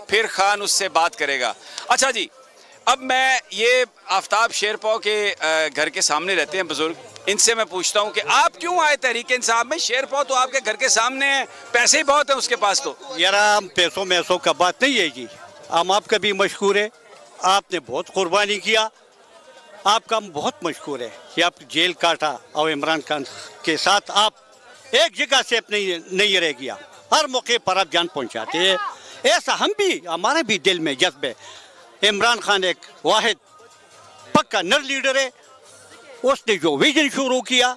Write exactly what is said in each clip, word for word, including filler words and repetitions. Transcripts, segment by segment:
پھر خان اس سے بات کرے گا۔ اچھا جی، اب میں یہ آفتاب شیرپاؤ کے گھر کے سامنے رہتے ہیں بزرگ، ان سے میں پوچھتا ہوں کہ آپ کیوں آئے تحریک انصاف میں؟ شیرپاؤ تو آپ کے گھر کے سامنے ہیں، پیسے ہی بہت ہیں اس کے پاس تو۔ یار ہم پیسوں میسوں کا بات نہیں ہے جی، ہم آپ کا بھی مشکور ہے، آپ نے بہت قربانی کیا، آپ کا ہم بہت مشکور ہے کہ آپ جیل کاٹا اور عمران خان کے ساتھ آپ ایک جگہ سے نہیں نہیں رہ گیا، ہر موقع پر آپ جان پہنچاتے ہیں۔ ایسا ہم بھی، ہمارے بھی دل میں جذبے، عمران خان ایک واحد پکا نر لیڈر ہے، اس نے جو ویژن شروع کیا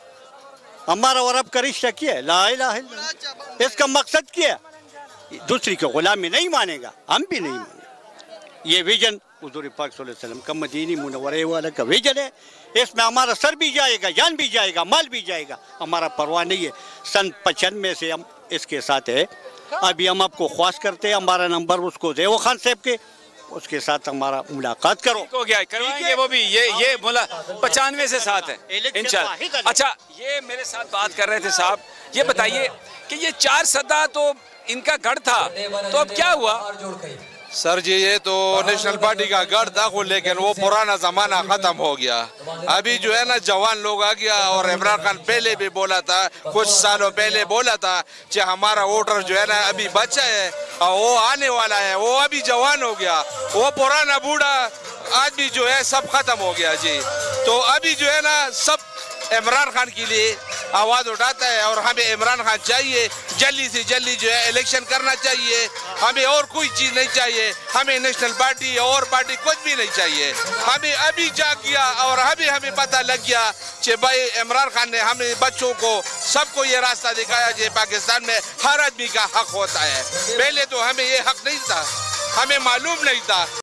ہمارا اور اب کا رشتہ کیا ہے، لا الہ الا اللہ، اس کا مقصد کیا ہے؟ دوسری کی غلامی نہیں مانے گا، ہم بھی نہیں مانیں گے۔ یہ ویژن حضور پاک صلی اللہ علیہ وسلم کا مدینی منورے والا کا ویژن ہے، اس میں ہمارا سر بھی جائے گا، جان بھی جائے گا، مال بھی جائے گا، ہمارا پرواہ نہیں ہے۔ سن پچانوے سے ہم اس کے ساتھ ہے، ابھی ہم آپ کو خواہش کرتے ہیں ہمارا نمبر اس کو زیو خان صاحب کے، اس کے ساتھ ہمارا ملاقات کرو۔ ہو گیا کروائیں گے وہ بھی، یہ یہ بولا پچانوے سے ساتھ ہے انشاءاللہ۔ اچھا یہ میرے ساتھ بات کر رہے تھے صاحب، یہ بتائیے کہ یہ چار سدہ تو ان کا گڑھ تھا، تو اب کیا ہوا؟ سر جی یہ تو نیشنل پارٹی کا گڑھ تھا، لیکن وہ پرانا زمانہ ختم ہو گیا، ابھی جو ہے نا جوان لوگ آ گیا، اور عمران خان پہلے بھی بولا تھا، کچھ سالوں پہلے بولا تھا کہ ہمارا ووٹر جو ہے نا ابھی بچہ ہے اور وہ آنے والا ہے، وہ ابھی جوان ہو گیا، وہ پرانا بوڑھا آدمی جو ہے سب ختم ہو گیا جی۔ تو ابھی جو ہے نا سب عمران خان کے لیے آواز اٹھاتا ہے، اور ہمیں عمران خان چاہیے، جلدی سے جلدی جو ہے الیکشن کرنا چاہیے، ہمیں اور کوئی چیز نہیں چاہیے، ہمیں نیشنل پارٹی اور پارٹی کچھ بھی نہیں چاہیے۔ ہمیں ابھی جاگ گیا اور ابھی ہمیں پتہ لگ گیا کہ بھائی عمران خان نے ہمیں بچوں کو سب کو یہ راستہ دکھایا کہ پاکستان میں ہر آدمی کا حق ہوتا ہے، پہلے تو ہمیں یہ حق نہیں تھا، ہمیں معلوم نہیں تھا۔